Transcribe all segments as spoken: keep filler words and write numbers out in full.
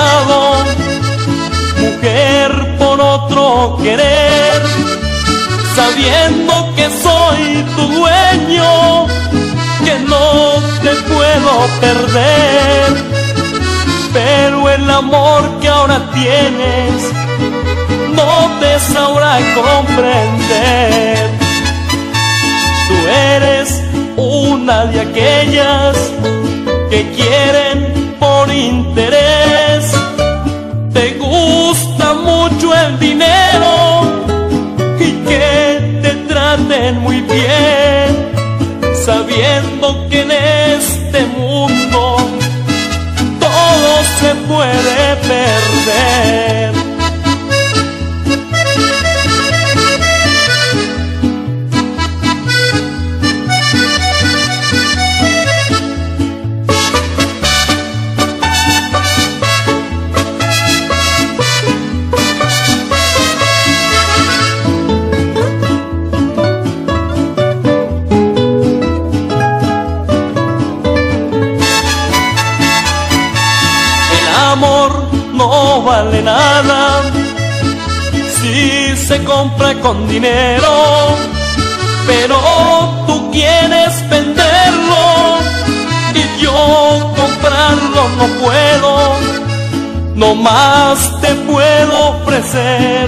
dejado, mujer, por otro querer, sabiendo que soy tu dueño, que no te puedo perder. Pero el amor que ahora tienes no te sabrá comprender. Tú eres una de aquellas que quieren por interés. Te gusta mucho el dinero y que te traten muy bien, sabiendo que en este mundo todo se puede perder. No vale nada si se compra con dinero, pero tú quieres venderlo y yo comprarlo no puedo. No más te puedo ofrecer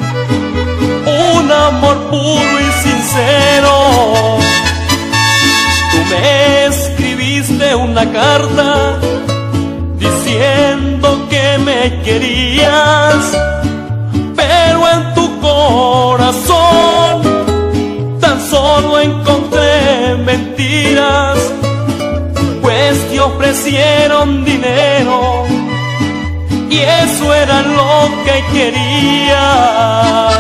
un amor puro y sincero. Tú me escribiste una carta diciendo que me querías, pero en tu corazón tan solo encontré mentiras, pues te ofrecieron dinero y eso era lo que querías.